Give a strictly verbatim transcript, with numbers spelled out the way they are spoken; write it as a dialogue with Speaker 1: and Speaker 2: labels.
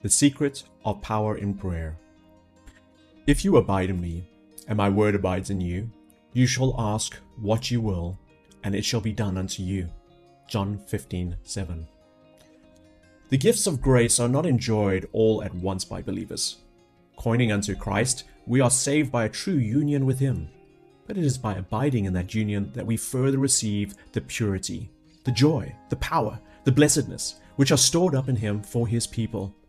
Speaker 1: The secret of power in prayer. If you abide in me, and my word abides in you, you shall ask what you will, and it shall be done unto you. John fifteen seven. The gifts of grace are not enjoyed all at once by believers. Coining unto Christ, we are saved by a true union with him. But it is by abiding in that union that we further receive the purity, the joy, the power, the blessedness, which are stored up in him for his people,